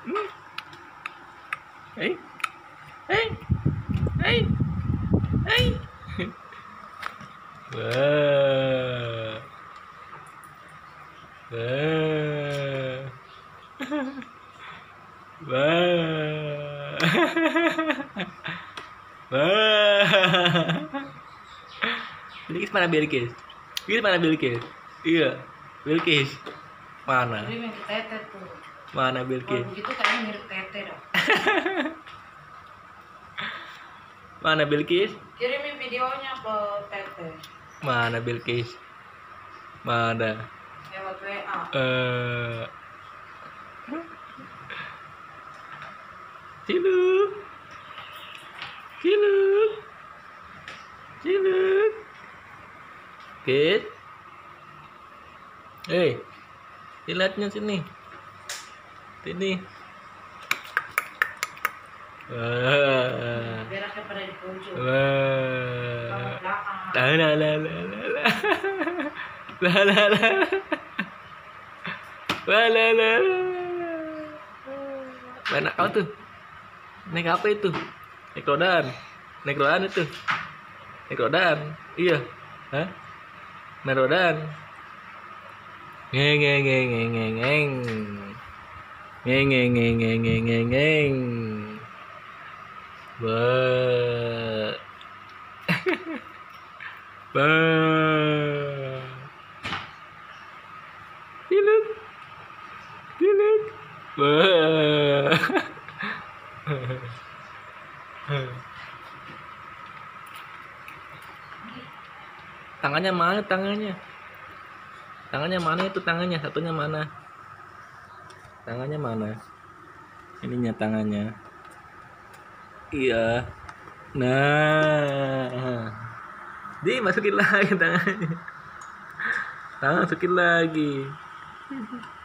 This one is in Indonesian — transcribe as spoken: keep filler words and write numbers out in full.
Hey, hey, hey, hey. Wah, wah, wah, wah. Bilkis mana Bilkis? Bilkis mana Bilkis? Iya, Bilkis mana? Jadi yang tete tuh. Mana Kalau Bilkis? begitu kayaknya mirip tete dah. Mana Bilkis? Kirimin videonya ke tete. Mana Bilkis? Mana? Lewat W A. Eh, Ciluk, ciluk, ciluk. Kis. Eh, lihatnya sini. Sini. Wah. Beraknya pada di pojok. Wah. Belakang. La la la la la la. La la la. La la la. Banyak apa tuh? Naik apa itu? Naik rodaan. Naik rodaan itu. Naik rodaan. Iya. Hah? Naik rodaan. Ngeng ngeng ngeng ngeng ngeng ngeng. Ngeng ngeng ngeng ngeng ngeng ngeng ngeng. Wah. Wah. Ciluk. Ciluk. Wah. Tangannya mana tangannya? Tangannya mana itu tangannya? Satunya mana? Tangannya mana? Ininya tangannya. Iya. Nah. Dimasukin lagi tangannya. Tangan masukin lagi.